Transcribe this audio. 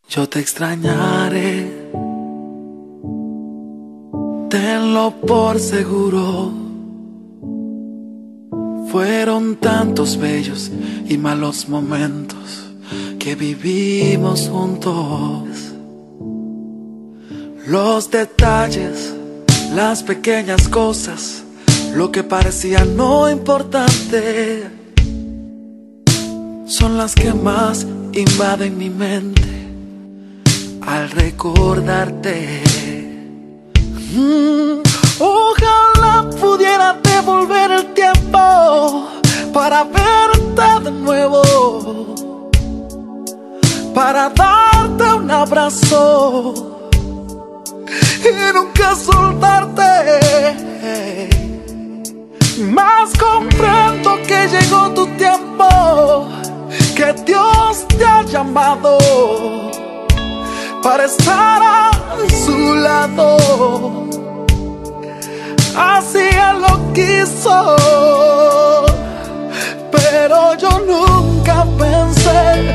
Yo te extrañaré, tenlo por seguro. Fueron tantos bellos y malos momentos que vivimos juntos. Los detalles, las pequeñas cosas, lo que parecía no importante, son las que más invaden mi mente al recordarte. Ojalá pudiera devolver el tiempo para verte de nuevo, para darte un abrazo y nunca soltarte. Mas comprendo que llegó tu tiempo, que Dios te ha llamado para estar a su lado. Así Él lo quiso, pero yo nunca pensé